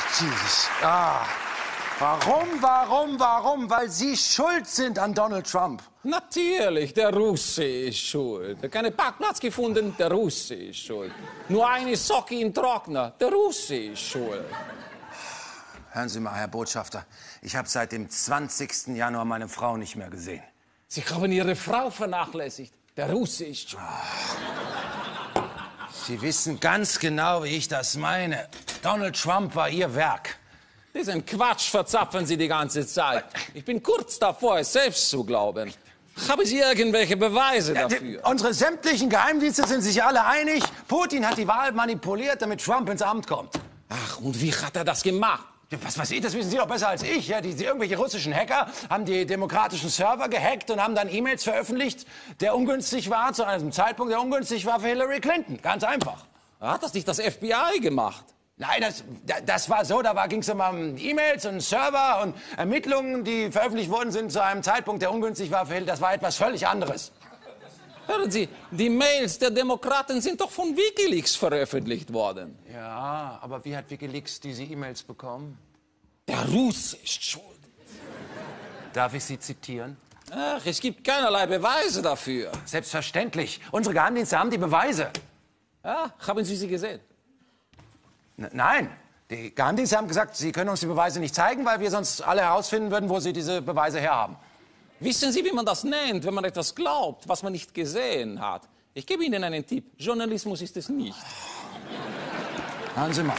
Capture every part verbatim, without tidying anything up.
Jesus. Ah. Warum, warum, warum? Weil Sie schuld sind an Donald Trump. Natürlich, der Russe ist schuld. Keinen Parkplatz gefunden, der Russe ist schuld. Nur eine Socke im Trockner, der Russe ist schuld. Hören Sie mal, Herr Botschafter, ich habe seit dem zwanzigsten Januar meine Frau nicht mehr gesehen. Sie haben Ihre Frau vernachlässigt, der Russe ist schuld. Sie wissen ganz genau, wie ich das meine. Donald Trump war Ihr Werk. Diesen Quatsch verzapfen Sie die ganze Zeit. Ich bin kurz davor, es selbst zu glauben. Haben Sie irgendwelche Beweise Ja, dafür? die, unsere sämtlichen Geheimdienste sind sich alle einig. Putin hat die Wahl manipuliert, damit Trump ins Amt kommt. Ach, und wie hat er das gemacht? Ja, was weiß ich, das wissen Sie doch besser als ich. Ja, die, die, irgendwelche russischen Hacker haben die demokratischen Server gehackt und haben dann E-Mails veröffentlicht, der ungünstig war, zu einem Zeitpunkt, der ungünstig war für Hillary Clinton. Ganz einfach. Hat das nicht das F B I gemacht? Nein, das, das war so, da ging es immer um E-Mails und Server und Ermittlungen, die veröffentlicht worden sind zu einem Zeitpunkt, der ungünstig war für Hillary. Das war etwas völlig anderes. Hören Sie, die Mails der Demokraten sind doch von WikiLeaks veröffentlicht worden. Ja, aber wie hat WikiLeaks diese E-Mails bekommen? Der Russe ist schuld. Darf ich Sie zitieren? Ach, es gibt keinerlei Beweise dafür. Selbstverständlich. Unsere Geheimdienste haben die Beweise. Ja, haben Sie sie gesehen? N nein. Die Geheimdienste haben gesagt, sie können uns die Beweise nicht zeigen, weil wir sonst alle herausfinden würden, wo sie diese Beweise herhaben. Wissen Sie, wie man das nennt, wenn man etwas glaubt, was man nicht gesehen hat? Ich gebe Ihnen einen Tipp. Journalismus ist es nicht. Hören Sie mal.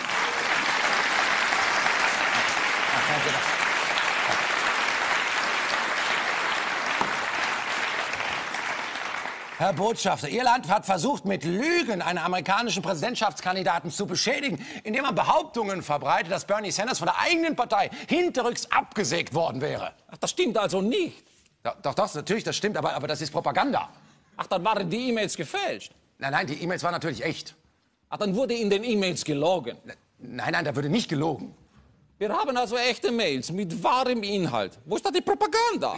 Herr Botschafter, Ihr Land hat versucht, mit Lügen einen amerikanischen Präsidentschaftskandidaten zu beschädigen, indem man Behauptungen verbreitet, dass Bernie Sanders von der eigenen Partei hinterrücks abgesägt worden wäre. Ach, das stimmt also nicht. Doch, doch, doch natürlich, das stimmt, aber, aber das ist Propaganda. Ach, dann waren die E-Mails gefälscht. Nein, nein, die E-Mails waren natürlich echt. Ach, dann wurde in den E-Mails gelogen. Nein, nein, da würde nicht gelogen. Wir haben also echte Mails mit wahrem Inhalt. Wo ist da die Propaganda?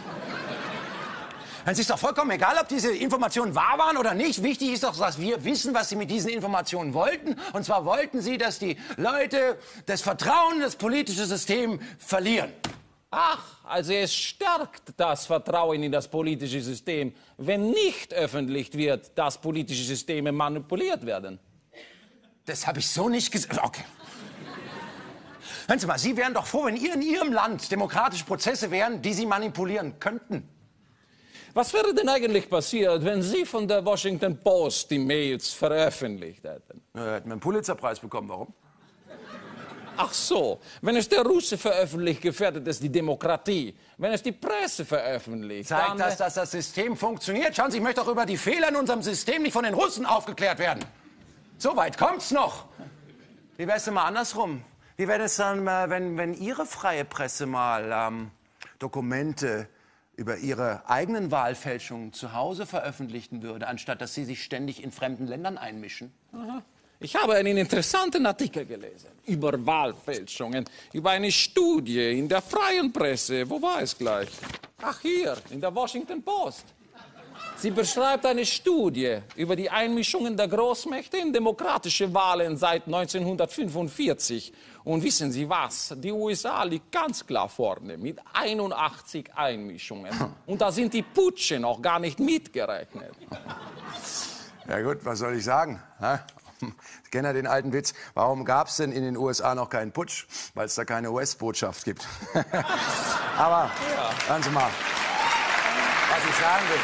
Es ist doch vollkommen egal, ob diese Informationen wahr waren oder nicht. Wichtig ist doch, dass wir wissen, was Sie mit diesen Informationen wollten. Und zwar wollten Sie, dass die Leute das Vertrauen in das politische System verlieren. Ach, also es stärkt das Vertrauen in das politische System, wenn nicht öffentlich wird, dass politische Systeme manipuliert werden. Das habe ich so nicht gesagt. Okay. Hören Sie mal, Sie wären doch froh, wenn ihr in Ihrem Land demokratische Prozesse wären, die Sie manipulieren könnten. Was wäre denn eigentlich passiert, wenn Sie von der Washington Post die Mails veröffentlicht hätten? Ja, hätten wir einen Pulitzerpreis bekommen. Warum? Ach so, wenn es der Russe veröffentlicht, gefährdet es die Demokratie. Wenn es die Presse veröffentlicht, zeigt dann... das, dass das System funktioniert. Schauen Sie, ich möchte doch über die Fehler in unserem System nicht von den Russen aufgeklärt werden. So weit kommt's noch. Wie wäre es denn mal andersrum? Wie wäre es dann, wenn, wenn Ihre freie Presse mal ähm, Dokumente über Ihre eigenen Wahlfälschungen zu Hause veröffentlichen würde, anstatt dass Sie sich ständig in fremden Ländern einmischen? Aha. Ich habe einen interessanten Artikel gelesen über Wahlfälschungen, über eine Studie in der freien Presse. Wo war es gleich? Ach, hier, in der Washington Post. Sie beschreibt eine Studie über die Einmischungen der Großmächte in demokratische Wahlen seit neunzehnhundertfünfundvierzig. Und wissen Sie was? Die U S A liegt ganz klar vorne mit einundachtzig Einmischungen. Und da sind die Putsche noch gar nicht mitgerechnet. Ja gut, was soll ich sagen? Ich kenne ja den alten Witz. Warum gab es denn in den U S A noch keinen Putsch? Weil es da keine U S-Botschaft gibt. Aber ja. Hören Sie mal, was ich sagen will.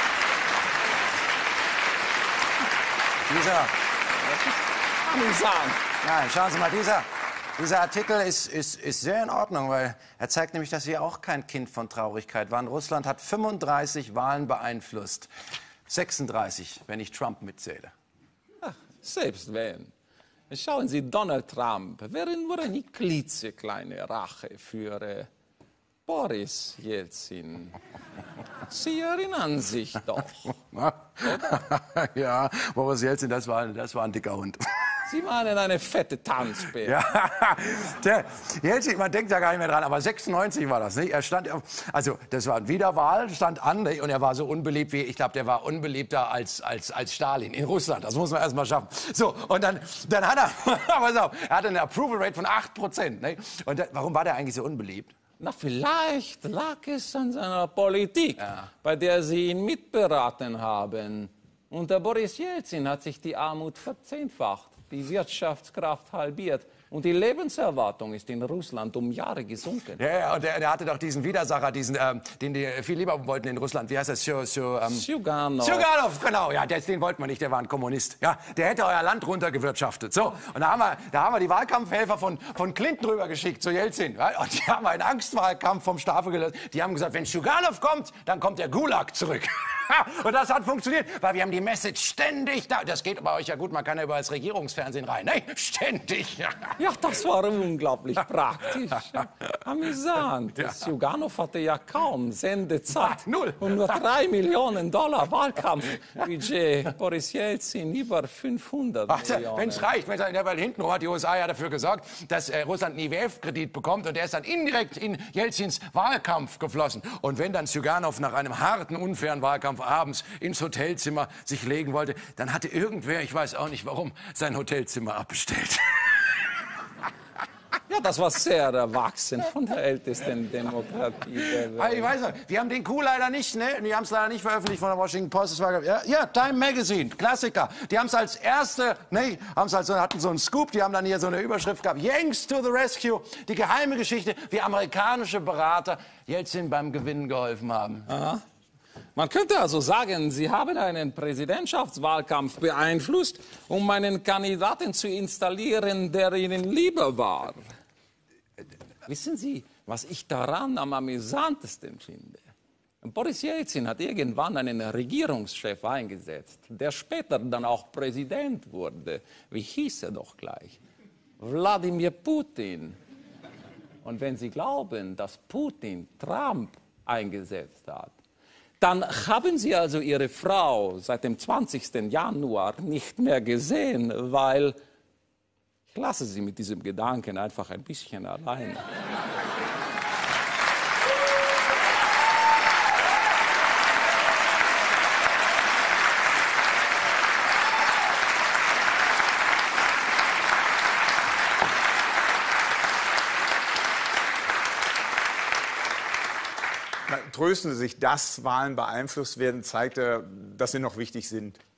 Dieser, nein, schauen Sie mal, dieser, dieser Artikel ist, ist, ist sehr in Ordnung, weil er zeigt nämlich, dass Sie auch kein Kind von Traurigkeit waren. Russland hat fünfunddreißig Wahlen beeinflusst. sechsunddreißig, wenn ich Trump mitzähle. Ach, selbst wenn. Schauen Sie, Donald Trump wäre nur eine klitzekleine Rache für äh, Boris Jelzin. Sie erinnern sich doch. Ja, Boris Jelzin, das war, das war ein dicker Hund. Sie meinen eine fette Tanzbär. Ja, der Jelzin, man denkt ja gar nicht mehr dran, aber sechsundneunzig war das, nicht? Er stand, also das war Wiederwahl, stand an, nicht? Und er war so unbeliebt wie, ich glaube, der war unbeliebter als, als, als Stalin in Russland. Das muss man erst mal schaffen. So, und dann, dann hat er, pass auf, er hatte eine Approval Rate von acht Prozent. Nicht? Und da, warum war der eigentlich so unbeliebt? Na, vielleicht lag es an seiner Politik, ja, bei der Sie ihn mitberaten haben. Unter Boris Jelzin hat sich die Armut verzehnfacht, die Wirtschaftskraft halbiert und die Lebenserwartung ist in Russland um Jahre gesunken. Ja, ja, und der, der hatte doch diesen Widersacher, diesen, ähm, den die viel lieber wollten in Russland. Wie heißt das? Sjo, Sjo, ähm, Sjuganov. Sjuganov, genau. Ja, den, den wollten wir nicht, der war ein Kommunist. Ja, der hätte euer Land runtergewirtschaftet. So, und da haben wir, da haben wir die Wahlkampfhelfer von, von Clinton rübergeschickt zu Jelzin. Und die haben einen Angstwahlkampf vom Stapel gelassen. Die haben gesagt, wenn Sjuganov kommt, dann kommt der Gulag zurück. Und das hat funktioniert, weil wir haben die Message ständig da. Das geht bei euch ja gut, man kann ja über das Regierungsfernsehen rein. Ne? Ständig. Ja, das war unglaublich praktisch. Amüsant. Ja. Sjuganov hatte ja kaum Sendezeit. Ah, null. Und nur drei Millionen Dollar Wahlkampfbudget. Boris Jelzin über fünfhundert Ach, Millionen. Wenn es reicht, weil hintenrum hat die U S A ja dafür gesorgt, dass äh, Russland einen I W F-Kredit bekommt und der ist dann indirekt in Jelzins Wahlkampf geflossen. Und wenn dann Sjuganov nach einem harten, unfairen Wahlkampf abends ins Hotelzimmer sich legen wollte, dann hatte irgendwer, ich weiß auch nicht warum, sein Hotelzimmer abbestellt. Ja, das war sehr erwachsen von der ältesten Demokratie der Welt. Ich weiß nicht, wir haben den Coup leider nicht, ne? Die haben es leider nicht veröffentlicht von der Washington Post. Das war, ja, ja, Time Magazine, Klassiker. Die haben es als erste, ne, haben's als, hatten so einen Scoop, die haben dann hier so eine Überschrift gehabt. Yanks to the rescue. Die geheime Geschichte, wie amerikanische Berater Jelzin beim Gewinnen geholfen haben. Aha. Man könnte also sagen, Sie haben einen Präsidentschaftswahlkampf beeinflusst, um einen Kandidaten zu installieren, der Ihnen lieber war. Wissen Sie, was ich daran am amüsantesten finde? Boris Jelzin hat irgendwann einen Regierungschef eingesetzt, der später dann auch Präsident wurde. Wie hieß er doch gleich? Wladimir Putin. Und wenn Sie glauben, dass Putin Trump eingesetzt hat, dann haben Sie also Ihre Frau seit dem zwanzigsten Januar nicht mehr gesehen, weil ich lasse Sie mit diesem Gedanken einfach ein bisschen allein. Trösten Sie sich, dass Wahlen beeinflusst werden, zeigt, dass sie noch wichtig sind.